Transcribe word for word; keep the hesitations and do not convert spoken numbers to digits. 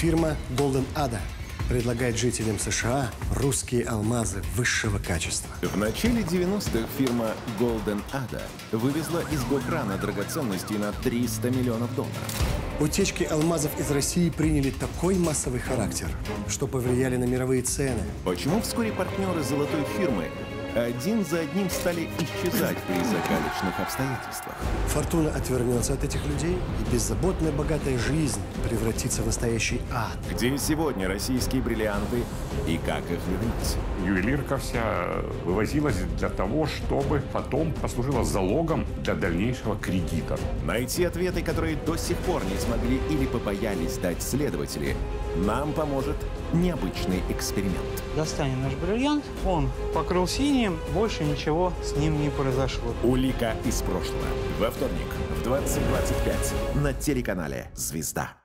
Фирма Golden Ada предлагает жителям США русские алмазы высшего качества. В начале девяностых фирма Golden Ada вывезла из Гохрана драгоценностей на триста миллионов долларов. Утечки алмазов из России приняли такой массовый характер, что повлияли на мировые цены. Почему вскоре партнеры золотой фирмы один за одним стали исчезать при загадочных обстоятельствах? Фортуна отвернется от этих людей, и беззаботная богатая жизнь превратится в настоящий ад. Где сегодня российские бриллианты и как их вернуть? Ювелирка вся вывозилась для того, чтобы потом послужила залогом для дальнейшего кредита. Найти ответы, которые до сих пор не смогли или побоялись дать следователи, нам поможет необычный эксперимент. Достанем наш бриллиант, он покрыл синим, больше ничего с ним не произошло. Улика из прошлого. Во вторник в двадцать двадцать пять на телеканале «Звезда».